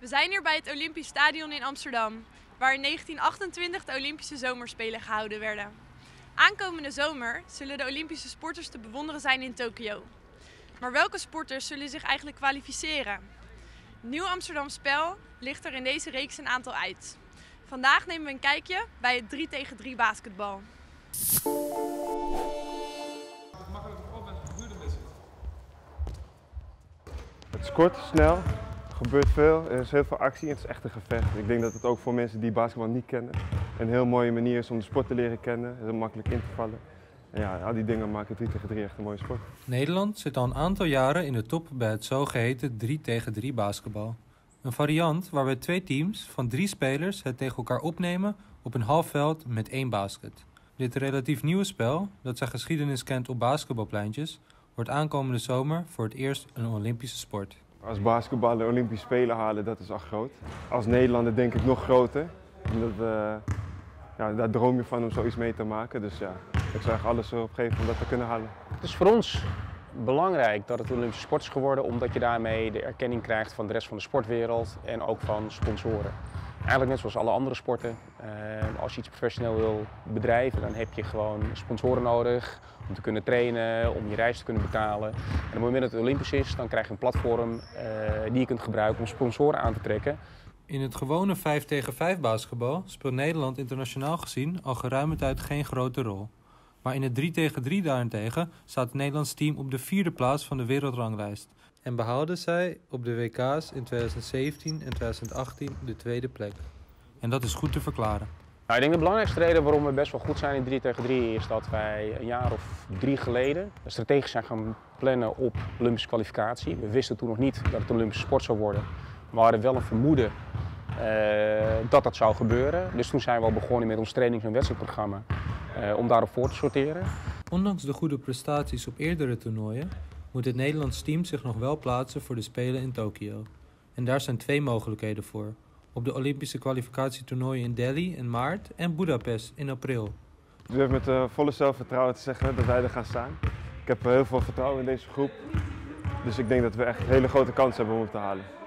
We zijn hier bij het Olympisch Stadion in Amsterdam, waar in 1928 de Olympische Zomerspelen gehouden werden. Aankomende zomer zullen de Olympische sporters te bewonderen zijn in Tokio. Maar welke sporters zullen zich eigenlijk kwalificeren? Nieuw Amsterdam Spel ligt er in deze reeks een aantal uit. Vandaag nemen we een kijkje bij het 3 tegen 3 basketbal. Het is kort, snel, er gebeurt veel, er is heel veel actie en het is echt een gevecht. Ik denk dat het ook voor mensen die basketbal niet kennen een heel mooie manier is om de sport te leren kennen, heel makkelijk in te vallen. En ja, al die dingen maken 3 tegen 3 echt een mooie sport. Nederland zit al een aantal jaren in de top bij het zogeheten 3 tegen 3 basketbal. Een variant waarbij 2 teams van 3 spelers het tegen elkaar opnemen op een half veld met 1 basket. Dit relatief nieuwe spel, dat zijn geschiedenis kent op basketbalpleintjes, wordt aankomende zomer voor het eerst een Olympische sport. Als basketballer de Olympische Spelen halen, dat is al groot. Als Nederlander denk ik nog groter. Daar droom je van om zoiets mee te maken. Dus ja, ik zou echt alles op geven om dat te kunnen halen. Het is voor ons belangrijk dat het een Olympische sport is geworden, omdat je daarmee de erkenning krijgt van de rest van de sportwereld en ook van sponsoren. Eigenlijk net zoals alle andere sporten. Als je iets professioneel wil bedrijven, dan heb je gewoon sponsoren nodig om te kunnen trainen, om je reis te kunnen betalen. En op het moment dat het Olympisch is, dan krijg je een platform die je kunt gebruiken om sponsoren aan te trekken. In het gewone 5 tegen 5 basketbal speelt Nederland internationaal gezien al geruime tijd geen grote rol. Maar in het 3 tegen 3 daarentegen staat het Nederlands team op de 4e plaats van de wereldranglijst. En behaalden zij op de WK's in 2017 en 2018 de 2e plek. En dat is goed te verklaren. Nou, ik denk de belangrijkste reden waarom we best wel goed zijn in 3 tegen 3 is dat wij een jaar of 3 geleden strategisch zijn gaan plannen op Olympische kwalificatie. We wisten toen nog niet dat het een Olympische sport zou worden. We hadden wel een vermoeden dat dat zou gebeuren. Dus toen zijn we al begonnen met ons trainings- en wedstrijdprogramma om daarop voor te sorteren. Ondanks de goede prestaties op eerdere toernooien moet het Nederlands team zich nog wel plaatsen voor de Spelen in Tokio. En daar zijn 2 mogelijkheden voor. Op de Olympische kwalificatietoernooien in Delhi in maart en Budapest in april. Ik durf met volle zelfvertrouwen te zeggen dat wij er gaan staan. Ik heb heel veel vertrouwen in deze groep. Dus ik denk dat we echt een hele grote kans hebben om het te halen.